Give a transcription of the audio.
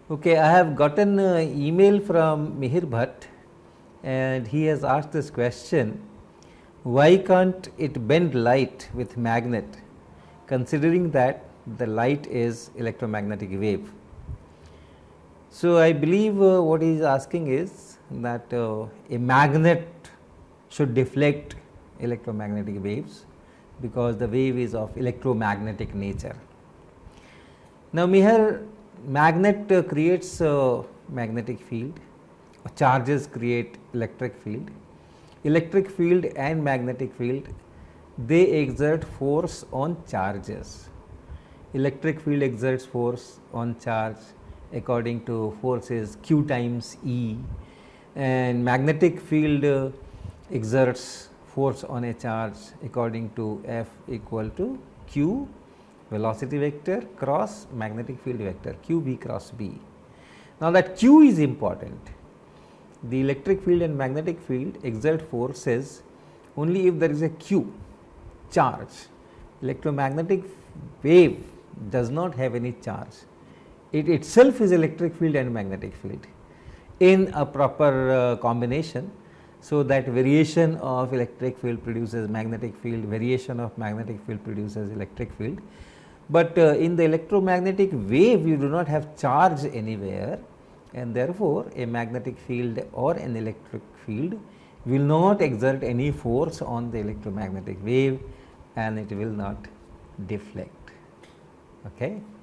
Okay, I have gotten an email from Mihir Bhatt and he has asked this question: why can't it bend light with magnet, considering that the light is electromagnetic wave? So, I believe what he is asking is that a magnet should deflect electromagnetic waves because the wave is of electromagnetic nature. Now, Mihir, magnet creates a magnetic field, charges create electric field. Electric field and magnetic field, they exert force on charges. Electric field exerts force on charge according to force is Q times E, and magnetic field exerts force on a charge according to F equal to Q velocity vector cross magnetic field vector QB cross B. Now, that Q is important. The electric field and magnetic field exert forces only if there is a Q charge. Electromagnetic wave does not have any charge. It itself is electric field and magnetic field in a proper combination. So, that variation of electric field produces magnetic field, variation of magnetic field produces electric field. But in the electromagnetic wave you do not have charge anywhere, and therefore, a magnetic field or an electric field will not exert any force on the electromagnetic wave and it will not deflect. Okay.